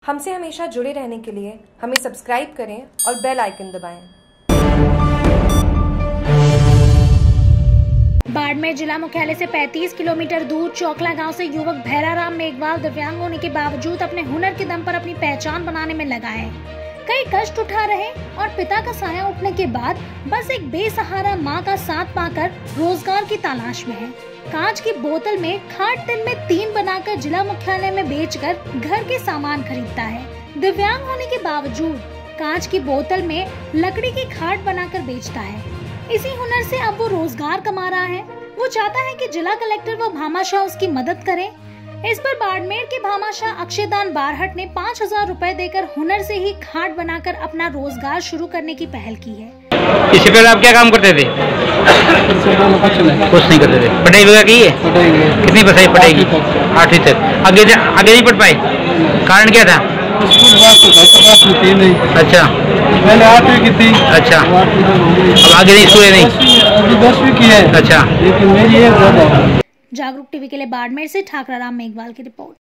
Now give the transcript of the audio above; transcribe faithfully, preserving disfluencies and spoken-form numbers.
हमसे हमेशा जुड़े रहने के लिए हमें सब्सक्राइब करें और बेल आइकन दबाएं। बाड़मेर जिला मुख्यालय से पैंतीस किलोमीटर दूर चौकला गांव से युवक भैराराम मेघवाल दिव्यांग होने के बावजूद अपने हुनर के दम पर अपनी पहचान बनाने में लगा है। कई कष्ट उठा रहे और पिता का साया उठने के बाद बस एक बेसहारा मां का साथ पाकर रोजगार की तलाश में है। कांच की बोतल में खाट तिल में तीन बनाकर जिला मुख्यालय में बेचकर घर के सामान खरीदता है। दिव्यांग होने के बावजूद कांच की बोतल में लकड़ी की खाट बनाकर बेचता है। इसी हुनर से अब वो रोजगार कमा रहा है। वो चाहता है कि जिला कलेक्टर व भामाशाह उसकी मदद करें। इस पर बाड़मेर के भामाशाह अक्षयदान बारहट ने पाँच हजार रूपए देकर हुनर से ही खाट बनाकर अपना रोजगार शुरू करने की पहल की है। इससे पहले आप क्या काम करते थे? कुछ नहीं करते थे। पढ़ाई वगैरह की है? कितनी पढ़ाई पढ़ाई की? आठवीं तक। आगे आगे नहीं पढ़ पाए, कारण क्या था? अच्छा, मैंने आठवीं की थी। अच्छा, अब आगे नहीं स्कूल नहीं? अभी दसवीं की है। अच्छा, लेकिन मेरी एक जागरूक टीवी के लिए बाड़मेर से ठाकरा राम मेघवाल की रिपोर्ट।